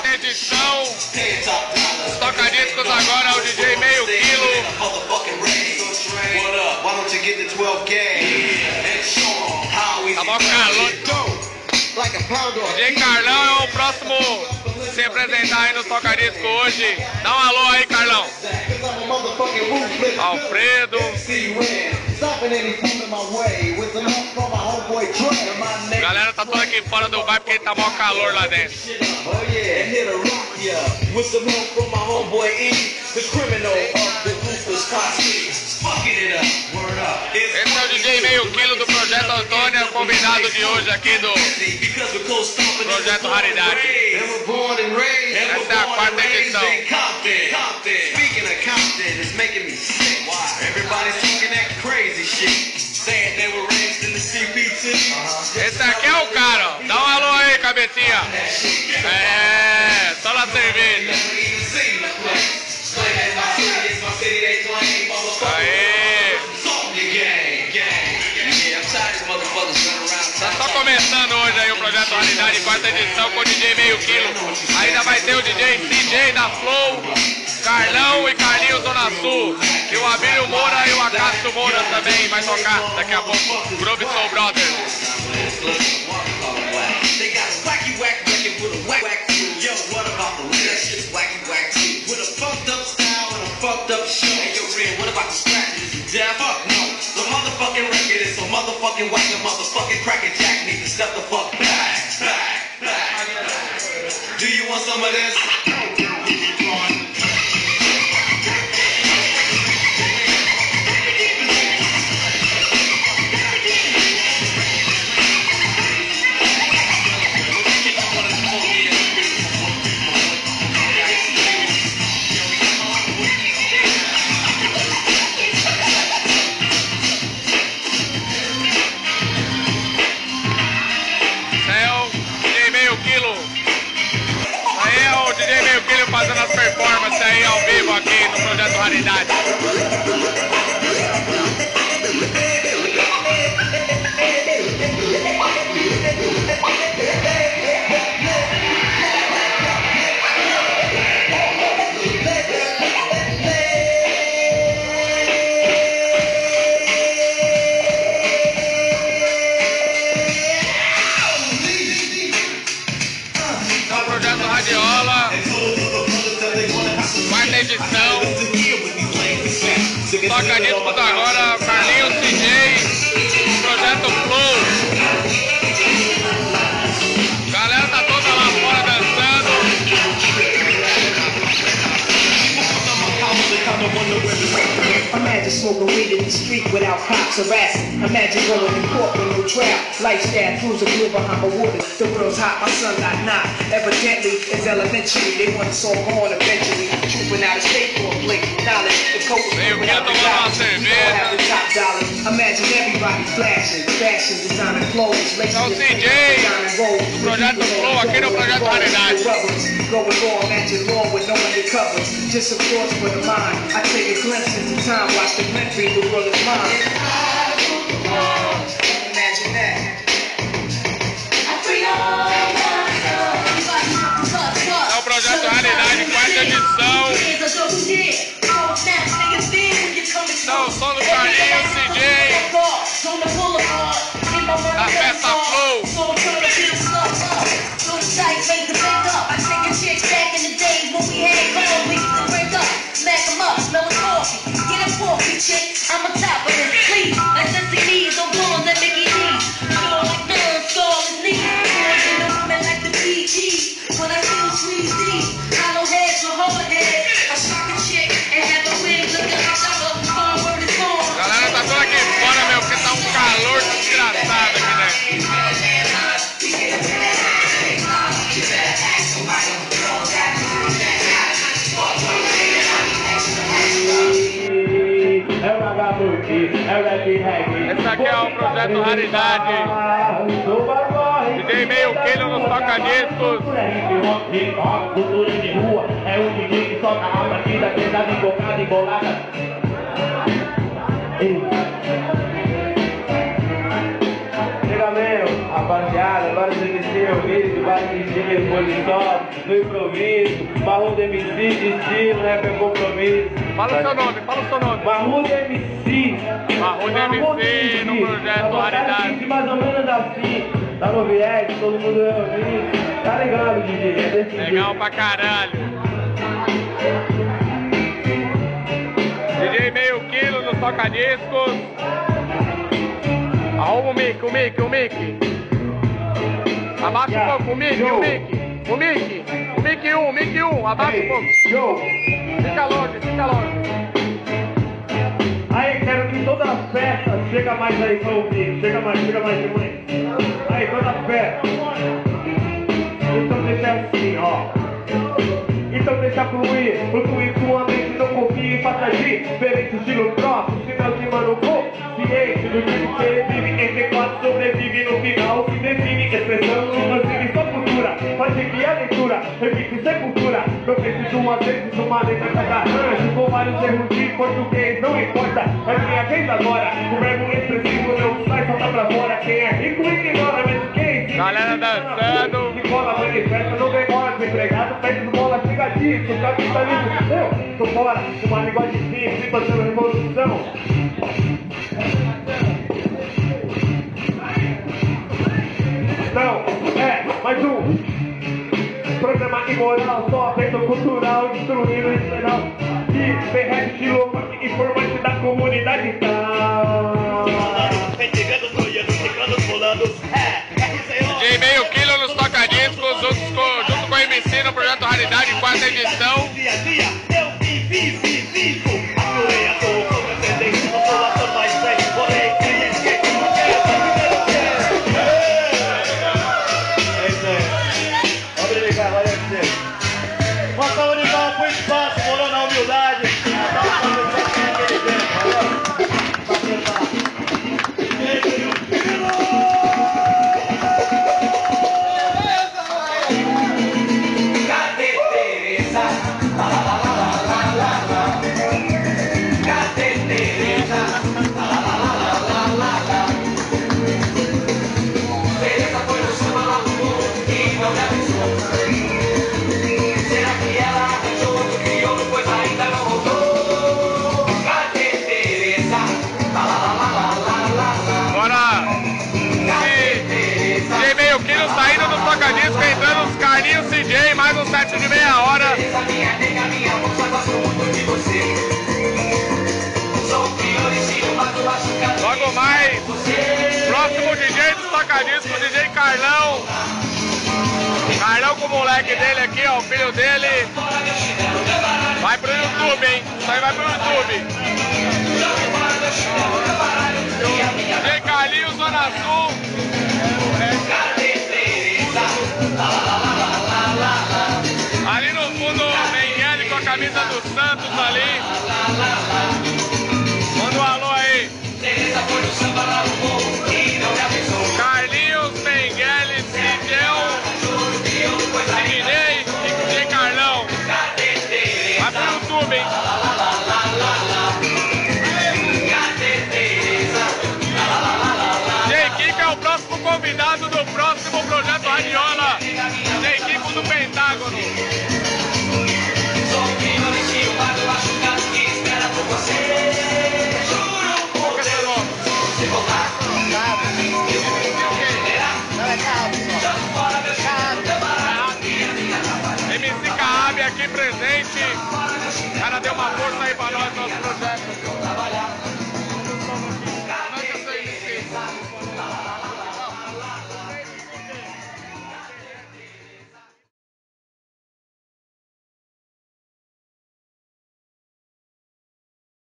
quarta edição. Os toca-discos agora é o DJ Meio Quilo. Tá mó calor. DJ Carlão é o próximo a se apresentar aí no toca-disco hoje. Dá um alô aí, Carlão. Alfredo. Galera tá toda aqui fora do bar porque tá mó calor lá dentro. Esse é o DJ Meio Quilo do Projeto Antônio, convidado de hoje aqui do Projeto Raridade. Essa é a quarta edição. Esse aqui é o cara, ó. Dá um alô aí, cabecinha. É, só na cerveja. Aê. Tá só começando hoje aí o Projeto Raridade, quarta edição com o DJ Meio Quilo. Ainda vai ter o DJ CJ da Flow, Carlão e Carlinhos Zona Sul. E o Abílio Moura e o Acácio Moura também vai tocar daqui a pouco. Groove Soul Brothers. Motherfucking whack, your motherfucking crackin' jack need to step the fuck back, back, back. Do you want some of this? Fazendo as performances aí ao vivo aqui no Projeto Raridade. Então, Projeto Radiola. Quarta edição. Toca-discos agora, Carlinhos CJ, Projeto Flow. Galera tá toda lá fora dançando. Imagine smoking weed in the street without cops harassing. Imagine going to court with no trial. Lifestyle cruiser glue behind my water. The world's hot, my son got knocked. Evidently, it's elementary. They want us all gone eventually. Trooping out of state for a plate. Knowledge, the coke is coming out the dollars. All have the top dollars. Imagine everybody flashing. Fashion, designer clothes. Então, CJ, do Projeto Flow, aqui no Projeto Raridade. Going on, matching law with no undercovers. Just of course for the mind. I take a glimpse into time, watch the country, the world is mine. Imagine that. É o Projeto Raridade, quarta edição. Então, o som do Carlinhos CJ da Festa Flow. I'm on top of this, please. Like just the keys, don't blow on that Mickey D. Feel like none, stall is neat. In the woman like the PG. When I feel sweet D, hollow head to hard head. I shock a chick and have a wig looking like Shaka. Phone word is born. Galera tá toda aqui fora, meu, porque tá um calor desgraçado aqui, né? Esse aqui é o Projeto Raridade. DJ Meio Quilo nos toca-discos. É um DJ que solta a batida pesada, embocada, embolada. Chega mesmo, rapaziada, agora você desceu o vídeo, vai disposição, no improviso, Marrudo MC, de estilo, rap é compromisso. Fala o seu nome, fala o seu nome. Marrudo MC. Marrudo MC no projeto Raridade. Mais ou menos assim, tá no viés, todo mundo reunido. Tá ligado, DJ? É desse Legal jeito. pra caralho. DJ meio quilo no toca-discos. Arruma o mic. Abaixa um pouco, o mic. O mic 1, abaixa um pouco. Show! Fica longe. Aí, quero que toda festa chega mais aí pra ouvir. Chega mais de mãe. Aí, toda festa. Então deixa assim, ó. Então deixa fluir sua mente, não confie e faça agir. Diferente estilo próprio, sinal de mano consciente do tipo que ele vive. Entre quatro sobrevive no final, que define expressão, inclusive sua cultura. Faz seguir a leitura, repite sem cultura. Não preciso uma vez de uma letra cada arranjo, com vários erros de português, não importa. É minha vez agora, o verbo expressivo não sai, solta pra fora. Quem é rico ignora, mas quem Galera dançando. de bola manifesta, não demora, desempregado, pede bola, chega disso, capitalismo, eu tô fora, uma linguagem simples, fazendo revolução. Então, mais um programa imoral, só feito cultural, destruindo o geral, que derrete estilo informante da comunidade, então. DJ meio quilo nos toca-discos, junto com o MC no projeto Raridade, 4ª edição. Dia a dia, eu vivo. Atuei à toa, como pretendente, não sou ator mais velho, porém, cliente que não quer, é isso aí. Obrigado, valeu você. Uma salva de palmas pro espaço, morou na humildade. Saindo do toca-disco, entrando os Carlinhos CJ, mais um set de meia hora. Logo mais, próximo DJ dos toca-disco, DJ Carlão. Carlão com o moleque dele aqui, ó, o filho dele. Vai pro YouTube, hein? Isso aí vai pro YouTube. DJ Carlinhos, Zona Sul. Ali no fundo, Mengele com a camisa do Santos ali. Manda um alô aí. Carlinhos, Mengele, Sidel, Sidney e DJ Carlão. Vai pro YouTube, hein? DJ Kiko é o próximo convidado do próximo projeto Radiola. DJ Kiko do Pentágono. MC Caab aqui presente. O cara deu uma força aí pra nós, nosso projeto.